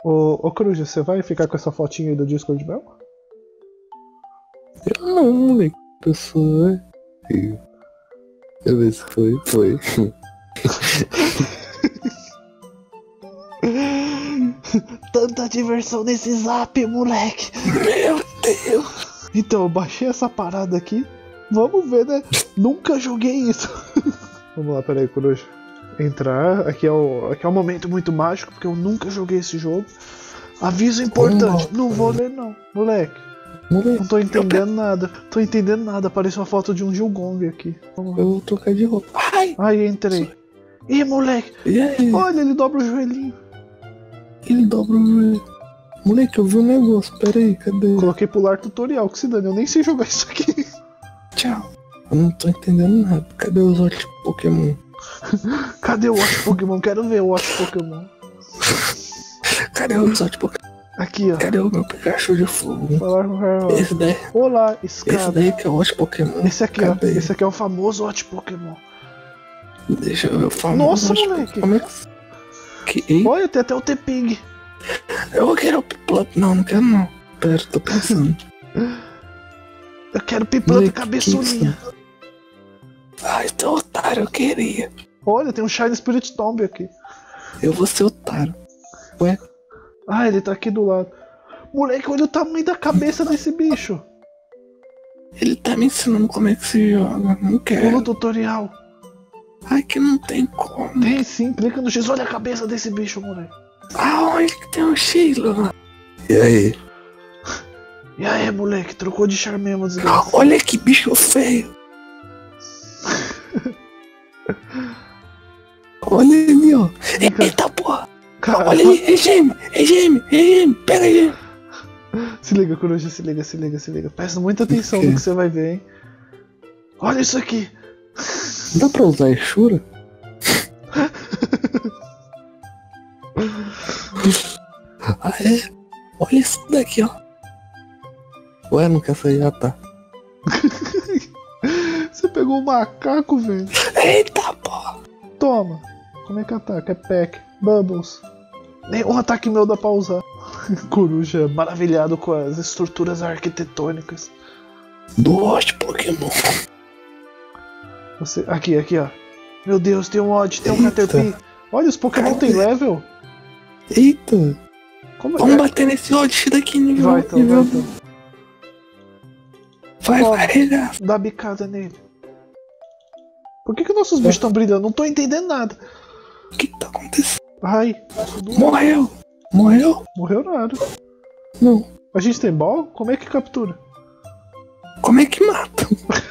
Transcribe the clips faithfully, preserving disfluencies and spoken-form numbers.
Ô, ô Cruz, você vai ficar com essa fotinha aí do Discord mesmo? Eu não, moleque. Pessoa. Deixa eu ver se foi. Foi. Tanta diversão nesse zap, moleque! Meu Deus! Então, eu baixei essa parada aqui. Vamos ver, né? Nunca joguei isso. Vamos lá, peraí, Coruja. Entrar. Aqui é, o, aqui é um momento muito mágico, porque eu nunca joguei esse jogo. Aviso importante. Não vou ler, não. Moleque. Moleque. Não tô entendendo nada. Tô entendendo nada. Apareceu uma foto de um Gilgong aqui. Eu vou trocar de roupa. Ai! Aí, entrei. Ih, moleque. E aí? Olha, ele dobra o joelhinho. Ele dobra o joelho. Moleque, eu vi um negócio. Pera aí, cadê? Coloquei pular tutorial, que se dane. Eu nem sei jogar isso aqui. Tchau. Eu não tô entendendo nada. Cadê os outros Pokémon? Cadê o Watch Pokémon? Quero ver o Watch Pokémon. Cadê os outros Pokémon? Aqui, ó. Cadê o meu Pikachu de fogo? Falar com o cara, ó. Esse daí. Olá, Esse escada. daí que é o Watch Pokémon. Esse aqui, Cadê? ó. Esse aqui é o famoso Watch Pokémon. Deixa eu ver o famoso. Nossa, Watch moleque. Pokémon. Que... Ei? Olha, tem até o T-Pig. Eu quero o Piplup. Não, não quero não. Pera, tô pensando. Eu quero Piplup Moleque, cabeçulinha. Ai, teu otário, eu queria. Olha, tem um Shine Spirit Tomb aqui. Eu vou ser otário. Ué? Ah, ele tá aqui do lado. Moleque, olha o tamanho da cabeça desse bicho. Ele tá me ensinando como é que se joga. Não Pula quero. o tutorial. Ai, que não tem como. Tem sim, clica no X. Olha a cabeça desse bicho, moleque. Aonde que tem um X, lá? E aí? E aí, moleque, trocou de Charmander, desgraça. Olha que bicho feio. Olha ali, ó. Eita porra. Cara, Olha ali, é gêmeo, é gêmeo, é gêmeo. Pega aí, gêmeo. se liga, Coruja, se liga, se liga, se liga. Presta muita atenção no que você vai ver, hein. Olha isso aqui. Dá pra usar Exura? Ah, é? Olha isso daqui, ó. Ué, não quer sair? Ah, tá. Você pegou um macaco, velho. Eita porra. Toma. Como é que ataca? É Peck. Bubbles. Nenhum ataque meu dá pra usar. Coruja maravilhado com as estruturas arquitetônicas. Do Watch Pokémon. Você... Aqui, aqui, ó. Meu Deus, tem um Odd, tem um Eita. Caterpie. Olha, os Pokémon Cadê? tem level. Eita. Como Vamos é? bater nesse Odd daqui, nível. Vai, então, nível... vai, então. Vai, Toma. vai, regar. Dá bicada nele. Por que que nossos bichos estão brilhando? Não tô entendendo nada. O que que tá acontecendo? Ai, Morreu. Morreu? morreu nada. Não. A gente tem ball? Como é que captura? Como é que mata?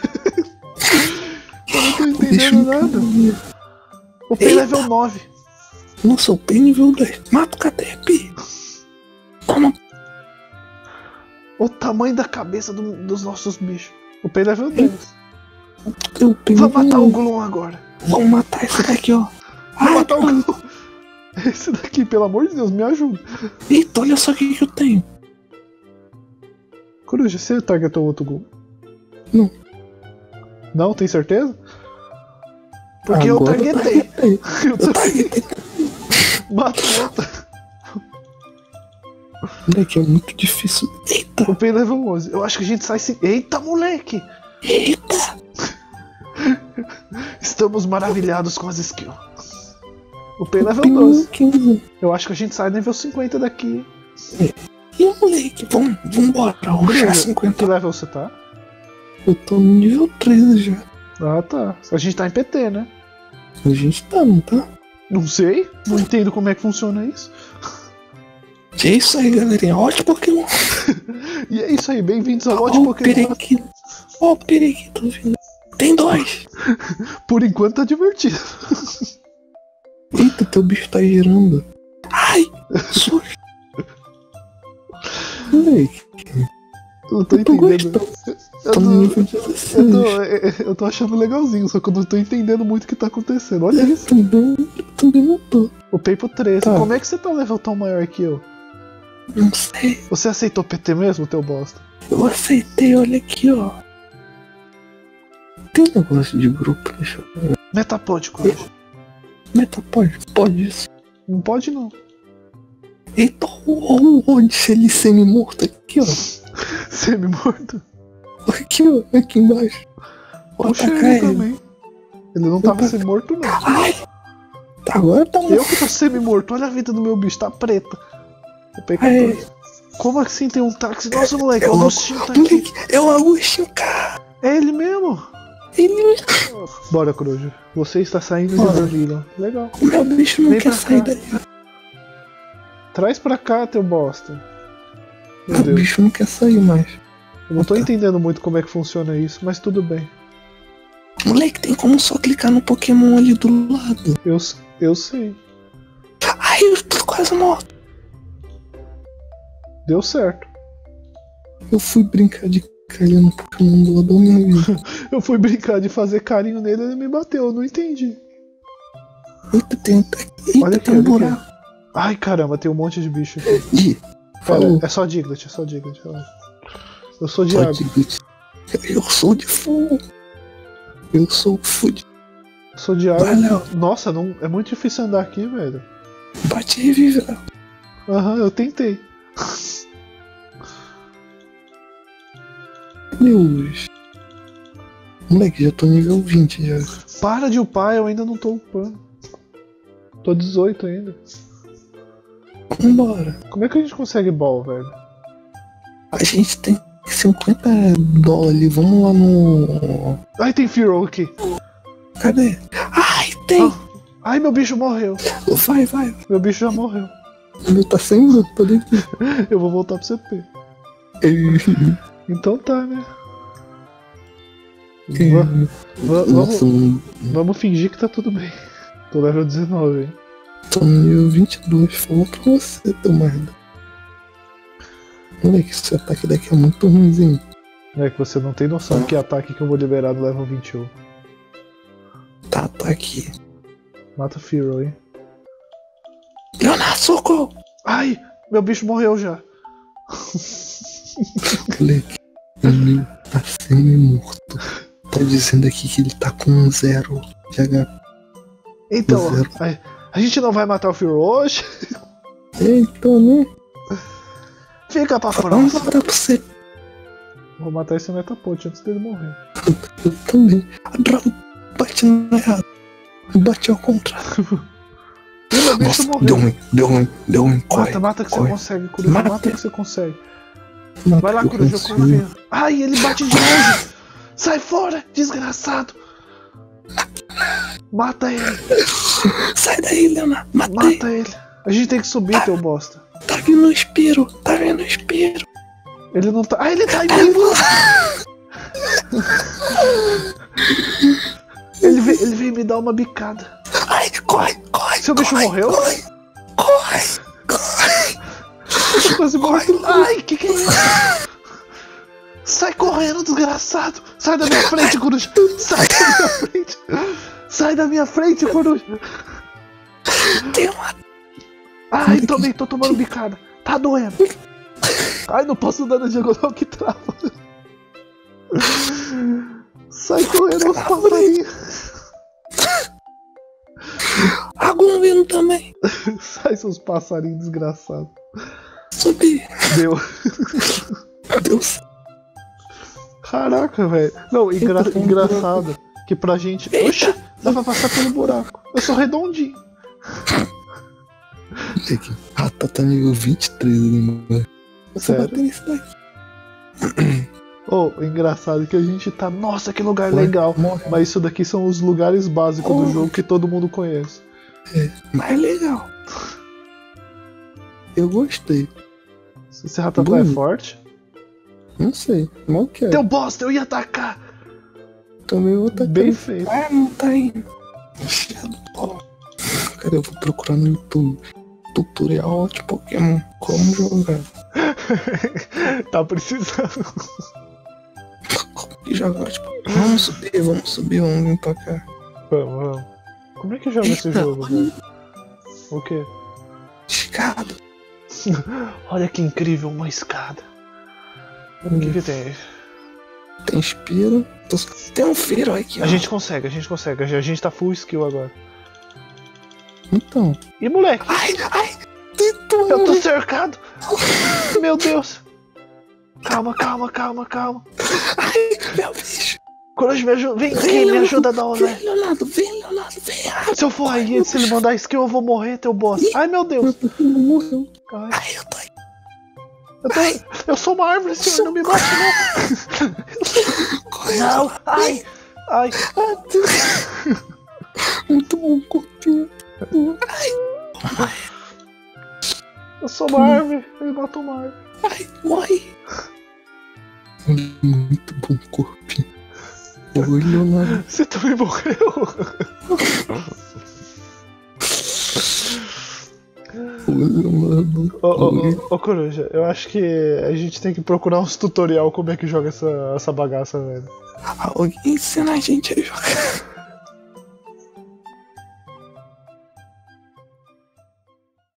Eu não tô Deixa entendendo eu nada. entender. O P Eita. level nove. Nossa, o P nível dez. Mata o Caterpie. Toma. O tamanho da cabeça do- dos nossos bichos. O P level dez. O P Vamos matar o nível... Gloom agora. Vamos matar esse daqui, ó. Vamos Ai, matar o Gloom. Esse daqui, pelo amor de Deus, me ajuda. Eita, olha só o que, que eu tenho. Coruja, você targetou outro Gloom? Não. Não, tem certeza? Porque eu Agora targetei. targetei. Eu Eu targetei. targetei. Mata o outro. Moleque, é muito difícil. Eita. O P level onze. Eu acho que a gente sai sem... Eita, moleque. Eita. Estamos maravilhados com as skills. O P level Tem doze. quinze. Eu acho que a gente sai nível cinquenta daqui. E moleque, vamos, vambora. Vamos Coruja, chegar a que cinquenta. level você tá? Eu tô no nível treze já. Ah, tá. A gente tá em P T, né? A gente tá, não tá? Não sei. Não entendo como é que funciona isso. E é isso aí, galerinha. Ótimo Pokémon. E é isso aí. Bem-vindos ao Ó Watch o Pokémon. periquito. Ó o periquito vindo. Tem dois. Por enquanto tá divertido. Eita, teu bicho tá girando. Ai, susto. Moleque, Eu não tô eu tô entendendo. gostando. Eu Tô no tô, nível eu, dezesseis. tô, eu tô achando legalzinho, só que eu não tô entendendo muito o que tá acontecendo. Olha Eu isso. também, eu também não tô. O Papo treze. Tá. Como é que você tá level tão maior que eu? Não sei. Você aceitou P T mesmo, teu bosta? Eu aceitei, olha aqui, ó. Tem um negócio de grupo, deixa eu ver. Metapod, Coruja. Meta pode? Pode isso. Não pode não. Eita, olha o de ele semi-morto aqui, ó. Semi-morto? Aqui, ó, aqui embaixo. Poxa, ele também. Ele não tava semi-morto, não. Ai, agora tá morto. Eu que tô semi-morto, olha a vida do meu bicho, tá preta. Eu peguei. Como assim tem um táxi? Nossa, moleque, é o Agostinho tá aqui. É o Agostinho, cara. É ele mesmo? Ele mesmo. Bora, Coruja. Você está saindo de Vermilion. Legal. O meu bicho não Vem quer pra sair cá. daí. Traz pra cá, teu bosta. Meu O Deus. bicho não quer sair mais. Eu não tô entendendo muito como é que funciona isso, mas tudo bem. Moleque, tem como só clicar no Pokémon ali do lado. Eu, eu sei. Ai, eu tô quase morto. Deu certo. Eu fui brincar de carinho no Pokémon do lado da minha vida. Eu fui brincar de fazer carinho nele e ele me bateu, eu não entendi. Eita, tem, eita, Olha aqui, tem um olha buraco. aqui. Ai, caramba, tem um monte de bicho aqui. Ih, Pera, falou. é só Diglett, é só Diglett, relaxa. Eu sou de Só água. Diglett. Eu sou de fogo. Eu sou fudido. Eu sou de água. Vai, Léo. Nossa, não, é muito difícil andar aqui, velho. Bate e revive, Léo. Aham, eu tentei. Deus. Moleque, já tô nível vinte já. Para de upar, eu ainda não tô upando. Tô dezoito ainda. Vambora. Como é que a gente consegue ball, velho? A gente tem cinquenta dólares ali. Vamos lá no... Ai, tem Fearow aqui. Cadê? Ai, tem. Ah. Ai, meu bicho morreu. Vai, vai. Meu bicho já morreu. O meu tá sem minuto, tô dentro. Eu vou voltar pro C P. Então tá, né? Va- va- Nossa, vamos, vamos fingir que tá tudo bem. Tô level dezenove, hein? tô no nível vinte e dois. Falou pra você, teu merda. Moleque, esse ataque daqui é muito ruimzinho. É que você não tem noção que ataque que eu vou liberar no level vinte e um. Tá, tá aqui. Mata o Fearow, hein? Leonardo, socorro! Ai, meu bicho morreu já. Moleque, o meu tá semi-morto. Tá dizendo aqui que ele tá com zero de H P. Então, Zero. a, a gente não vai matar o Fearow hoje? Então, né? Fica pra Vamos próxima. embora pra você. Vou matar esse Metapote antes dele morrer. Eu também. A droga bate no errado. Bate ao contrário. E meu bicho Nossa, morreu. deu ruim, deu ruim, deu ruim. Corre, Mata, mata que corre. você consegue, Coruja. Mata. Mata que você consegue. Mata Vai lá, que eu Coruja, eu consigo. confio. Ai, ele bate de longe. Sai fora, desgraçado. Mata ele, Sai daí, Leonardo. Matei. mata ele. A gente tem que subir, teu bosta. Tá vindo o Espiro. Tá vindo o Espiro. Ele não tá. Ah, ele tá em mim! Ele veio, ele veio me dar uma bicada. Ai, corre, corre. Seu bicho corre, morreu? Corre, corre, corre. Eu tô quase morto. Ai, que que é isso? Sai correndo, desgraçado. Sai da minha frente, Coruja. Sai da minha frente. Sai da minha frente, Coruja. Tem uma... Ai, tomei, tô tomando bicada. Tá doendo. Ai, não posso dar na diagonal que trava. Sai correndo, os passarinhos. Água vindo também. Sai, seus passarinhos desgraçados. Subi. Deu. Meu Deus. Caraca, velho. Não, engra tô com um engraçado que pra gente. Oxi, dá pra passar pelo buraco. Eu sou redondinho. Ah, tá, tá nível vinte e três ali, mano. Eu tô Sério? batendo isso daqui. Oh, o engraçado é que a gente tá. Nossa, que lugar Morre, legal. morre. Mas isso daqui são os lugares básicos Oh. do jogo que todo mundo conhece. Mas legal. Eu gostei. Esse ratatouille é Bonito. forte. Não sei. Mal quero. Teu bosta, eu ia atacar. Também vou tacar. Bem feito. Ah, não tá indo. Shadow. Cara, eu vou procurar no YouTube. Tutorial de Pokémon. Como jogar. Tá precisando. Como jogar de Pokémon. Vamos subir, vamos subir, vamos vir pra cá. Vamos, vamos. Como é que joga esse Eita, jogo, olha. velho? O quê? Escada. Olha que incrível, uma escada. O que que tem? Tem Spiro. Tem um Firo aqui, ó. A gente consegue, a gente consegue. A gente tá full skill agora. Então. E moleque? Ai, ai. Eita. Eu tô cercado! Meu Deus! Calma, calma, calma, calma. Ai, meu bicho. Coruja, me ajuda. Vem aqui, me ajuda a dar uma olhada. Vem, Leonardo, vem, Leonardo, vem. Se eu for aí, se ele mandar skill, eu vou morrer, teu boss. Ai, meu Deus. Morreu. Ai, Ai, eu tô aí. eu, tô... eu sou uma árvore, senhor, não me bate, não. Corre, Não, ai, ai. Muito bom, corpinho. Ai, ai, Eu sou uma árvore, ele matou uma árvore. ai, morre. Muito bom, corpinho. Oi, Leonardo. Você também morreu? Oi, Leonardo. Ô, ô, ô, ô, Coruja, eu acho que a gente tem que procurar uns tutorial como é que joga essa, essa bagaça, velho. Alguém ensina a gente a jogar.